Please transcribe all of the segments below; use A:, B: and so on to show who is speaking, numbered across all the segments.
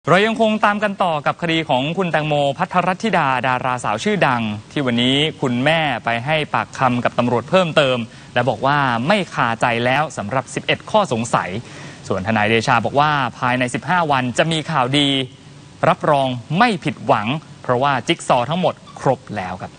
A: เรายังคงตามกันต่อกับคดีของคุณแตงโมภัทรธิดาดาราสาวชื่อดังที่วันนี้คุณแม่ไปให้ปากคำกับตำรวจเพิ่มเติมและบอกว่าไม่คาใจแล้วสำหรับ11ข้อสงสัยส่วนทนายเดชาบอกว่าภายใน15วันจะมีข่าวดีรับรองไม่ผิดหวังเพราะว่าจิ๊กซอว์ทั้งหมดครบแล้วครับ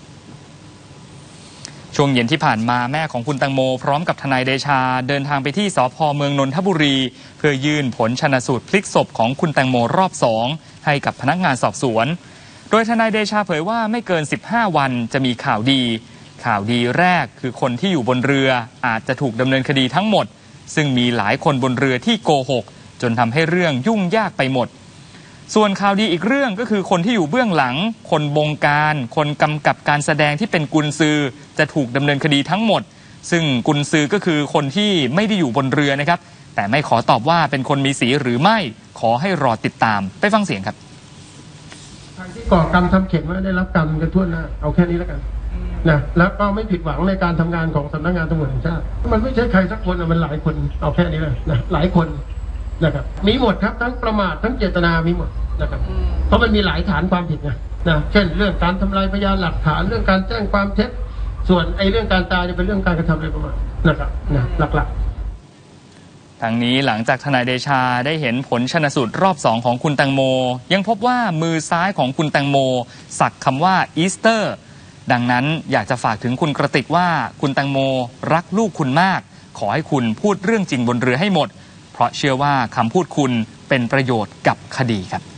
A: ช่วงเย็นที่ผ่านมาแม่ของคุณแตงโมพร้อมกับทนายเดชาเดินทางไปที่สภ.เมืองนนทบุรีเพื่อยื่นผลชันสูตรพลิกศพของคุณแตงโมรอบ2ให้กับพนักงานสอบสวนโดยทนายเดชาเผยว่าไม่เกิน15วันจะมีข่าวดีแรกคือคนที่อยู่บนเรืออาจจะถูกดำเนินคดีทั้งหมดซึ่งมีหลายคนบนเรือที่โกหกจนทำให้เรื่องยุ่งยากไปหมดส่วนข่าวดีอีกเรื่องก็คือคนที่อยู่เบื้องหลังคนบงการคนกำกับการแสดงที่เป็นกุนซือจะถูกดำเนินคดีทั้งหมดซึ่งกุนซือก็คือคนที่ไม่ได้อยู่บนเรือนะครับแต่ไม่ขอตอบว่าเป็นคนมีสีหรือไม่ขอให้รอติดตามไปฟังเสียงครับ
B: ทางที่ก่อกรรมทำเข็นว่าได้รับกรรมกันทั่วหน้าเอาแค่นี้แล้วกันนะแล้วก็ไม่ผิดหวังในการทำงานของสำนักงานตำรวจแห่งชาติมันไม่ใช่ใครสักคนมันหลายคนเอาแค่นี้เลยนะหลายคนนะครับมีหมดครับทั้งประมาททั้งเจตนามีหมดนะครับเพราะมันมีหลายฐานความผิดนะเช่นเรื่องการทำลายพยานหลักฐานเรื่องการแจ้งความเท็จส่วนเรื่องการตายจะเป็นเรื่องการกระทำอะไรประมาณนะครับหลัก
A: ทางนี้หลังจากทนายเดชาได้เห็นผลชันสูตรรอบ2ของคุณแตงโมยังพบว่ามือซ้ายของคุณแตงโมสักคำว่าอีสเตอร์ดังนั้นอยากจะฝากถึงคุณกระติกว่าคุณแตงโมรักลูกคุณมากขอให้คุณพูดเรื่องจริงบนเรือให้หมดเพราะเชื่อว่าคำพูดคุณเป็นประโยชน์กับคดีครับ